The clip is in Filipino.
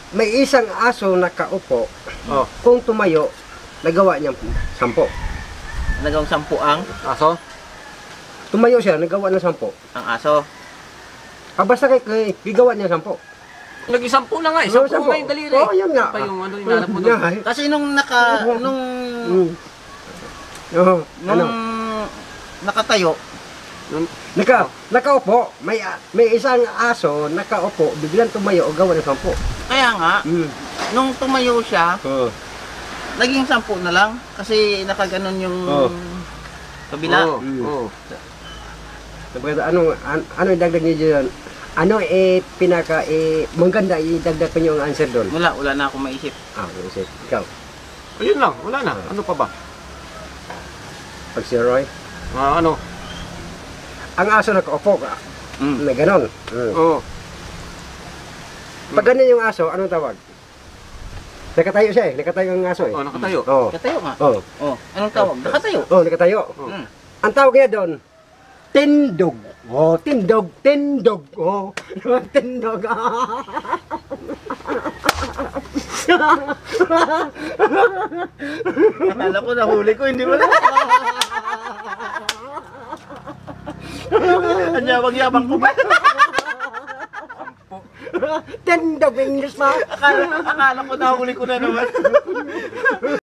may isang aso nakaupo. Oh. Kung tumayo, nagawa niya 10. Nagawang 10 ang Aso? Tumayo siya, nagawa ng 10. aso. Basta kay gigawa niya 10. Naging 10 na nga eh. 10 na yung daliri. Oo, yun nga. Pa yung ano, hinanap mo doon. Kasi nung Oo, ano? nakatayo, Nakaupo, may isang aso nakaupo, biglang tumayo o gawa ng 10. kaya nga, nung tumayo siya, Oo. naging 10 na lang. Kasi nakaganon yung kabila. Oo. Ano idagdag niyo dyan? Ano maganda idagdag ko niyo ang answer doon? Wala na akong maisip. Isip. Ikaw. Ayun lang, wala na. Ano pa ba? Pag si Roy, Ano? ang aso nakaupo ka, na ganon. Oo. Pag ganyan yung aso, anong tawag? Nakatayo siya nakatayo ang aso Oh, nakatayo. Oo. Nakatayo nga. Oo. Anong tawag? Nakatayo. Nakatayo. Ang tawag niya doon, tindog. Tindog. Tindog. Akala ko nahuli ko, hindi mo na. Anyabang-yabang ko ba? Tindog, English na. Akala ko nahuli ko na naman.